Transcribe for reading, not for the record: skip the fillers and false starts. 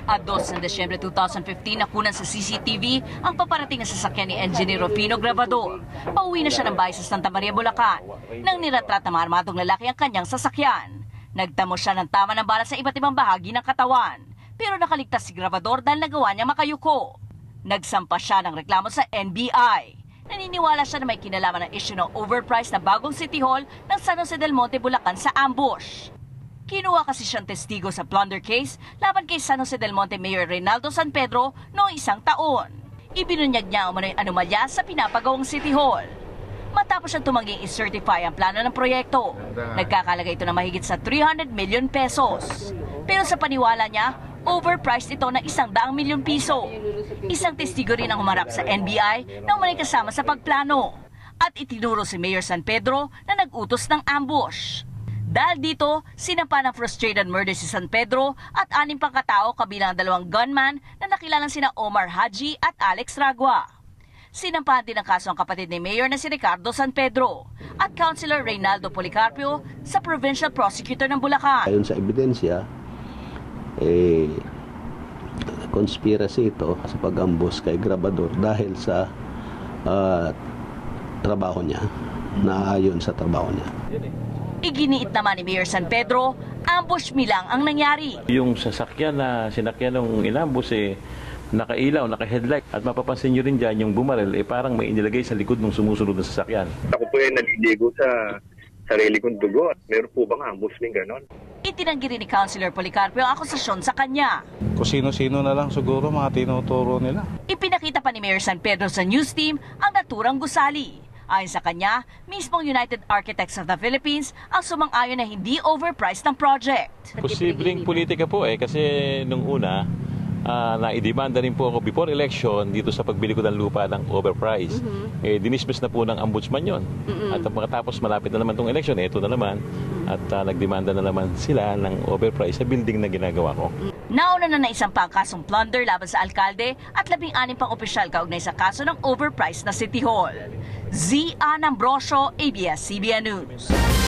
At 2 ng Desyembre 2015, nakunan sa CCTV ang paparating na sasakyan ni Engineer Rufino Grabador. Pauwi na siya ng bahay sa Santa Maria, Bulacan, nang niratrat ng mga armadong lalaki ang kanyang sasakyan. Nagtamo siya ng tama ng bala sa iba't ibang bahagi ng katawan, pero nakaligtas si Grabador dahil nagawa niya makayuko. Nagsampa siya ng reklamo sa NBI. Naniniwala siya na may kinalaman ng issue ng overpriced na bagong City Hall ng San Jose del Monte, Bulacan sa ambush. Kinuha kasi siyang testigo sa plunder case laban kay San Jose del Monte Mayor Reynaldo San Pedro noong 1 taon. Ibinunyag niya umano yung anomalya sa pinapagawang City Hall. Matapos siyang tumangging i-certify ang plano ng proyekto, nagkakalaga ito na mahigit sa 300 million pesos. Pero sa paniwala niya, overpriced ito na 100 milyon piso. Isang testigo rin ang humarap sa NBI na umanay kasama sa pagplano. At itinuro si Mayor San Pedro na nag-utos ng ambush. Dahil dito, sinampa ng frustrated murder si San Pedro at 6 pang katao kabilang 2 gunman na nakilalang sina Omar Haji at Alex Ragua. Sinampahan din ang kaso ang kapatid ni Mayor na si Ricardo San Pedro at Councilor Reynaldo Policarpio sa Provincial Prosecutor ng Bulacan. Ayon sa ebidensya, conspiracy ito sa pag-ambush kay Grabador dahil sa trabaho niya, naayon sa trabaho niya. Iginiit naman ni Mayor San Pedro, ambush milang ang nangyari. Yung sasakyan na sinakyan ng inambush nakailaw, naka-headlight. At mapapansin nyo rin dyan, yung bumarel parang may inilagay sa likod ng sumusunod na sasakyan. Ako po ay naliligo sa sarili kong dugo at meron po bang ambush ng ganon? Itinanggi rin ni Councilor Policarpio ang akusasyon sa kanya. Kung sino-sino na lang siguro mga tinuturo nila. Ipinakita pa ni Mayor San Pedro sa news team ang naturang gusali. Ayon sa kanya, mismong United Architects of the Philippines ang sumang-ayon na hindi overpriced ng project. Posibleng politika po kasi nung una, naidemanda rin po ako before election dito sa pagbili ko ng lupa ng overpriced. Dinismiss na po ng ombudsman yon. At pagkatapos malapit na naman itong election, ito na naman. At nagdemanda na naman sila ng overpriced sa building na ginagawa ko. Nauna na naisampa ang kasong plunder laban sa alkalde at 16 pang opisyal kaugnay sa kaso ng overpriced na City Hall. Z. Ann Ambrosio, ABS-CBN News.